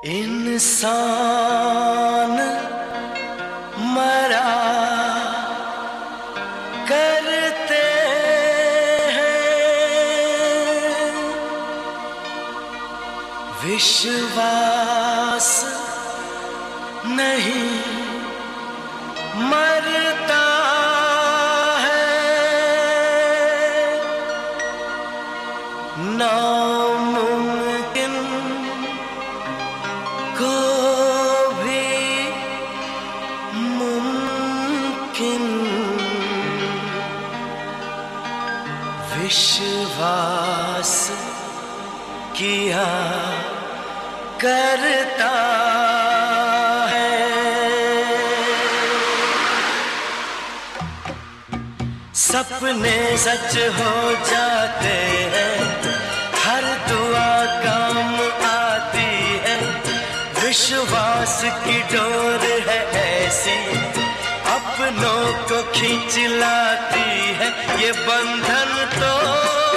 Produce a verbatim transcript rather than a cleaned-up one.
इंसान मरा करते हैं, विश्वास नहीं मरता है, नामुमकिन को भी मुमकिन विश्वास किया करता है। सपने सच हो जाते हैं, हर दुआ काम आती है, विश्वास की डोर है ऐसी अपनों को खींच लाती है, ये बंधन तो